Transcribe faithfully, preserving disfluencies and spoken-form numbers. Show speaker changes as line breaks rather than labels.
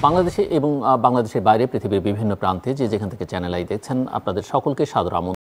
বাংলাদেশে এবং বাংলাদেশের বাইরে পৃথিবীর বিভিন্ন প্রান্তে যে যেখান থেকে চ্যানেল আই দেখছেন আপনাদের সকলকে সাদর আমন্ত্রণ।